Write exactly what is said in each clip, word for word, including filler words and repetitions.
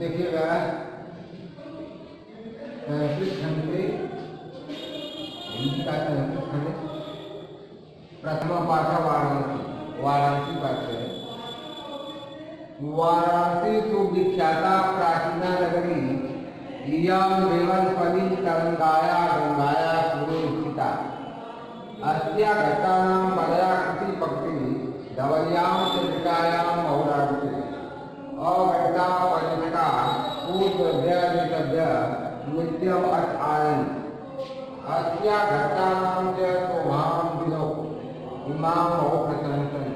देखिएगा पैंतीस घंटे हिंदी का पैंतीस घंटे प्रथमा पाठ वाराणसी वाराणसी पाठ है। वाराणसी सुविख्याता प्राचीना नगरी इयं देवनफली तरंगाया गंगाया पूर्वे स्थिता अस्या घट्टानां मलया कृति पक्ति धवल्यां चंद्रिकायां बहुरावृते अघट्टा पर्यटका पूर्वभ्यः नित्यम् अठायन् अस्या घट्टानां च शोभां विनो इमां बहु प्रशंसन्।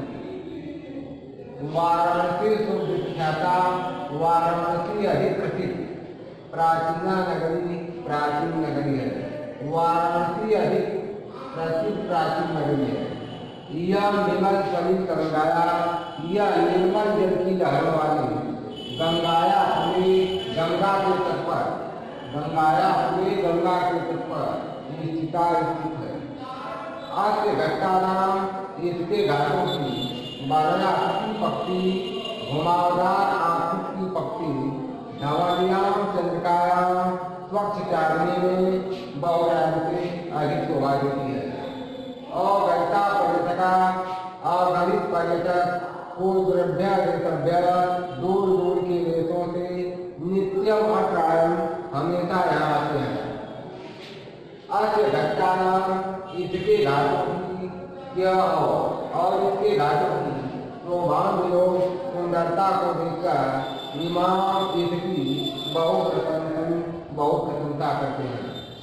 वाराणसी सुविख्याता वाराणसी अधिक प्रसिद्ध प्राचीना नगरी प्राचीन नगरी है। वाराणसी अधिक प्रसिद्ध प्राचीन नगरी है। यह निर्मल सलिल गंगाया यह निर्मल जल की लहर वाली गंगाया हुए गंगा के तट पर गंगाया हुए गंगा के तट पर स्थिता स्थित है। आज घट्टा नाम इसके घाटों की बारह पक्षी घुमावदार आंखों की पक्षी धवलियां चंद्रिकायां स्वच्छ चांदनी में बहुरावृते अधिक शोभा देती है। और घट्टा पर्यटका अगणित पर्यटक पूर्वभ्य देशभ्य दूर दूर के देशों से नित्यम अट्रायण हमेशा यहाँ आते हैं। अस्य घट्टा नाम इसके घाटों की यह और इसके घाटों की शोभान लोग सुंदरता को देखकर इमाम इसकी बहुत प्रसन्न बहुत प्रशंसा करते हैं।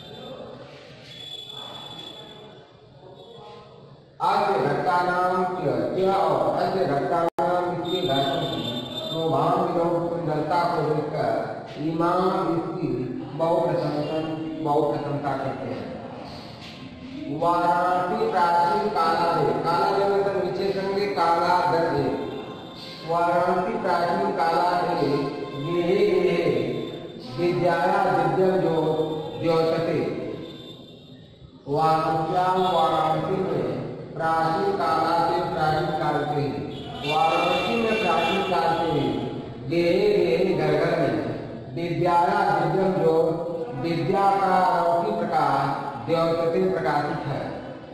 अस्य घट्टा नाम क्या और अस्य घट्टा नाम इसके घाटों की शोभान लोग सुंदरता को देखकर इमाम इसकी बहुत प्रशंसा बहुत प्रशंसा करते हैं। वाराणसी प्राचीन काला है काला जब नीचे संगे काला दर है। वाराणसी प्राचीन काला है गेहे गेहे विद्याया विद्यम जो द्योतते। वाराणस्याम वाराणसी में प्राचीन काला से प्राचीन काल से वाराणसी में प्राचीन काल से गेहे गेहे घर घर में विद्याया विद्यम जो विद्या का अलौकिक प्रकाश द्योतते प्रकाशित है।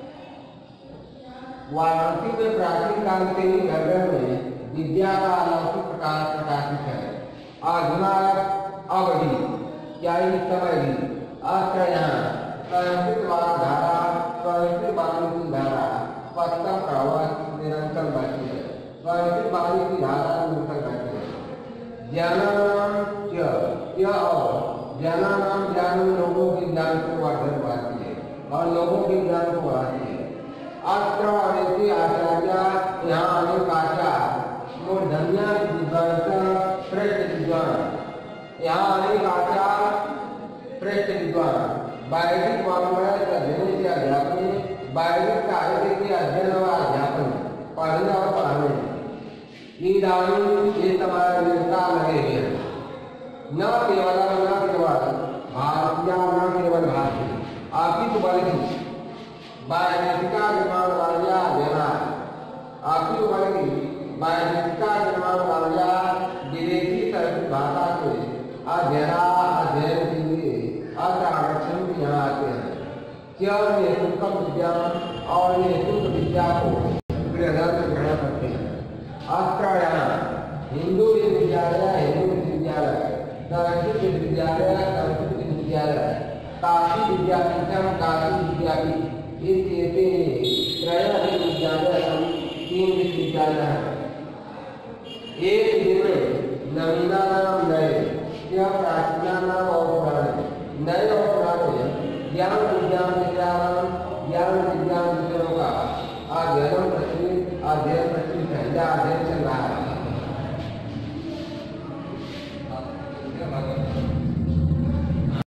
वाराणसी में प्राचीन काल से ही घर घर में विद्या का अलौकिक प्रकाश प्रकाशित है। अधुना अवधि क्या ही समय ही अत्र यहाँ संस्कृत धारा संस्कृत वाणी की धारा पश्चिम प्रवाह निरंतर बहती है। संस्कृत वाणी की धारा निरंतर बहती है। ज्ञानानाम यह और ज्ञानानाम ज्ञान लोगों के ज्ञान को वर्धन बढ़ाती है और लोगों के ज्ञान को बढ़ाती है। अत्र अनेक आचार्य यहाँ अनेक आचार्य मूर्धन्या विद्वान श्रेष्ठ विद्वान यहाँ अनेक आचार्य श्रेष्ठ विद्वान वैदिक वाङ्मय के अध्ययन के अध्यापन वैदिक साहित्य के अध्ययन व अध्यापन पढ़ने और पढ़ाने इदानीं ये तुम्हारे निरता लगे हुए हैं। न केवल न केवल भारतीय न केवल भारतीय अपितु बल्कि वैदिका निर्माण वाल्या देना अपितु बल्कि वैदिका निर्माण वाल्या विदेशी संस्कृत भाषा के अध्ययना अध्ययन के लिए अत्र आरक्षण भी यहाँ आते हैं। केवल निःशुल्क विज्ञान और निःशुल्क विद्या को गृहस्थ ग्रहण करते हैं। अत्र यहाँ हिंदू विद्यालय हिंदू विद्यालय संस्कृत विद्यालय संस्कृत विद्यालय काशी विद्यापीठम काशी विद्यापीठ इत्येते त्रयः विद्यालय तीन विश्वविद्यालय हैं। एक दिन नवीनानाम नए यह प्राचीनानाम और पुराने नए और पुराने ज्ञान विज्ञान विज्ञान ज्ञान विज्ञान विषयों का अध्ययन प्रचलित अध्ययन प्रचलित है या अध्ययन चल रहा है।